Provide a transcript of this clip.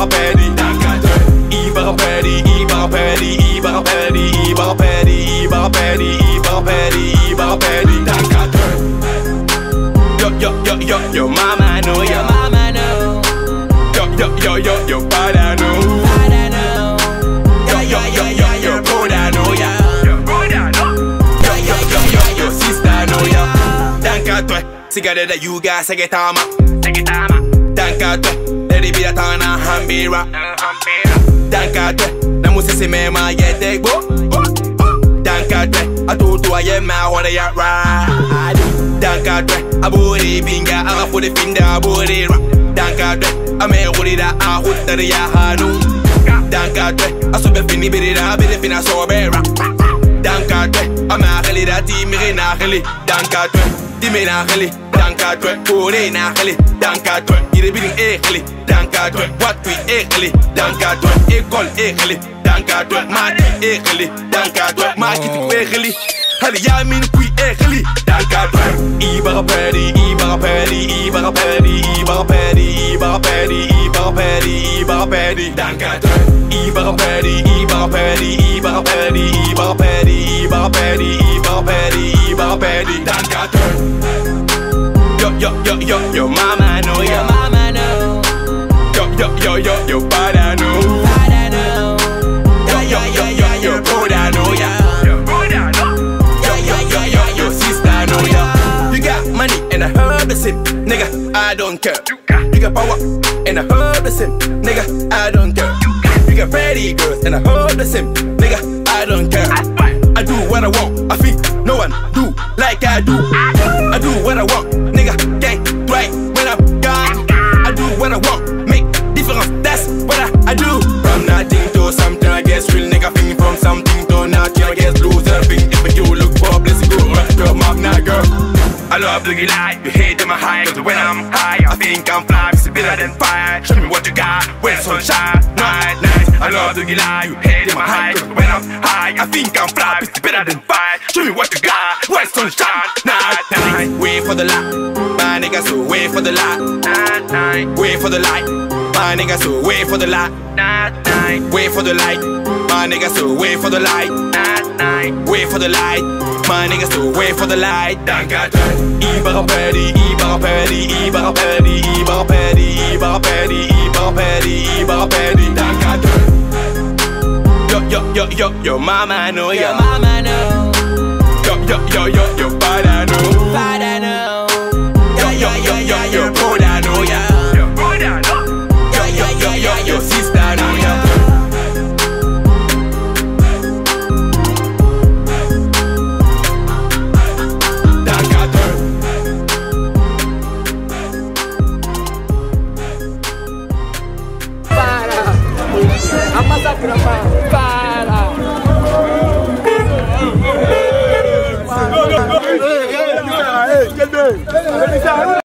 Ibarapedi, Ibarapedi, Ibarapedi, Ibarapedi, Ibarapedi, Ibarapedi, Ibarapedi, Ibarapedi, Yo mama know, your mama know. Yo father know. Yo brother know, Yo sister know, Danka toi, sigade da yuga segetama. Danka toi, let it be a tana hambira. Danka toi, na musese mema yete go. Danka toi, atutu ayema wana ya ride. Danka toi, aburi binga afuri finda aburi ra. Danka toi, ame urida ahutari ya hanu. Danka toi, asobe fini birida bide fina sobera. Danka toi, ama khali da timire na khali. Danka toi, dimena khali. Danka toi, kore na khali. Danka toi, ire bidin e khali. Danka toi, what we e khali. Danka toi, école e khali. Danka toi, mati e khali. Danka toi, mati e khali. Hali yamin kui e khali. Danka toi, Ibarapedi, Ibarapedi, Ibarapedi, Ibarapedi, Ibarapedi, Ibarapedi, Ibarapedi. Danka toi, Ibarapedi, Ibarapedi, Ibarapedi, Ibarapedi, Ibarapedi, Ibarapedi, Ibarapedi. Danka toi. Yo mama know, your mama know. Yo father know. Yo brother know, Yo sister know, You got money and I heard the sin, nigga, I don't care. You got power and I heard the sin, nigga, I don't care. You got pretty girls and I heard the same, nigga, I don't care. I do what I want, I think no one do like I do. I do what I want, nigga, gang, right when I'm gone. I do what I want, make difference, that's what I do. From nothing to something, I guess real nigga thing. From something to nothing, I guess loser thing. If you look for blessing, go right to my now, girl. I love the light, you hate them high. Cause when I'm high, I think I'm fly. It's better than fire. Show me what you got when sunshine, night. I love the light, you hate them high. Cause when I'm high, I think I'm fly. It's better than fire. Show me what you got when sunshine, night. Wait for the light, my niggas, so wait for the light. Wait for the light, my niggas, so wait for the light. Wait for the light, my niggas, so wait for the light. Wait for the light, my niggas, so wait for the light. Danka toi, Ibarapedi, Ibarapedi, Ibarapedi, Ibarapedi, Ibarapedi, Ibarapedi, Ibarapedi. Danka toi. Yo mama know, your mama know. Yo father know. Father know. Yo brother know, Yo brother know. Yo sister know, Danka toi. Para. A massacre para.